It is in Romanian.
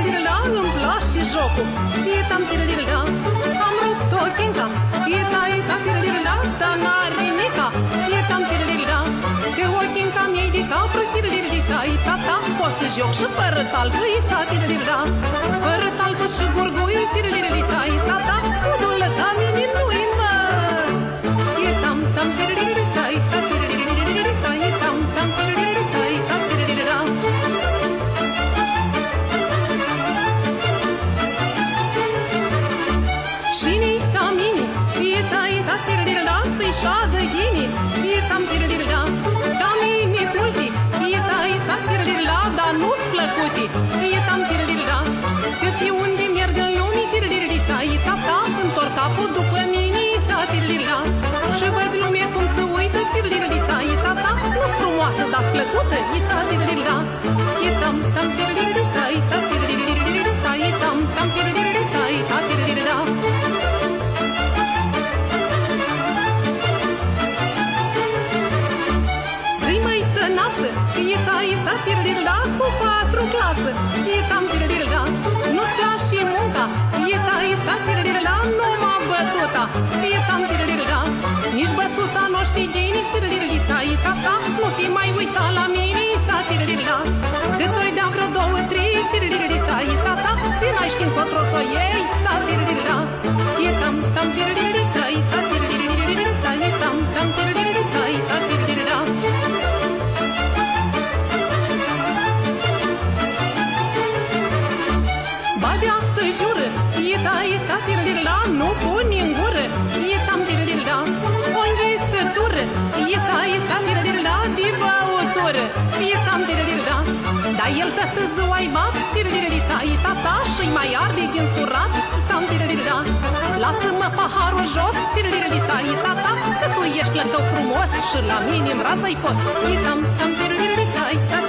tirilirilila, îmi place jocul. Ietam tirilirilila, am rupt o chinca. Ieta tirilirilila, dar n-are nica. Ietam tirilirilila, că o chinca mi-ai de capră tirilirilita. Tata, pot să joc și fără talpă, ieta tirilirilila. Fără talpă și gurgui tirilirilita. Tata, fudul la mine nu-i mă. Ietam tam tirilirilita, ieta tirilirilita. Ietam tam tirilirilita, ieta tirilirilita. Șini-ta mini, ieta tirilirilita, să-i șadă ghini. Ietam tirilirilita, ca mini smulti. Ieta tirilirilita, dar nu-s plăcuti. Ietam tirilirilita, cât e unde merg în lumii tirilirilita. Ieta întorc capul după mine, ieta tirilirilita. Și văd lumea cum se uită tirilirilita. Ieta nu-s frumoasă, dar-s plăcută. Ieta tirilirilita, ietam tam tirilirilita. Ieta tirilirilita, ietam tam tirilirilita. Ieta tirilirilita. Ieta tirilirilita, cu 4 clasă. Ietam tirilirilita, nu-ți place munca. Ieta tirilirilita, numai bătuta. Ietam tirilirilita, nici bătuta nu știi ghini tirilirilita. Ieta nu te mai uita la mine. Ieta tirilirilita, de-ți-oi dea vreo 2-3 tirilirilita. Ieta te n-ai ști încotro s-o iei. Ieta tirilirilita, ietam tam tirilirilita. Ieta tirilirilita, ietam tam tirilirilita. Ieta tirilirilita. Badea să jură, ieta tirilirilita, nu pune în gură. Ietam tirilirilita, o înghețătură. Ieta tirilirilita, de băutură. Ietam tirilirilita, dar el tătă ziua-i bat tirilirilita. Ieta și-i mai arde din surat. Ietam tirilirilita, lasă-mă paharul jos tirilirilita. Ieta că tu ești clătău frumos și la mine-n rață-ai fost. Ietam tirilirilita.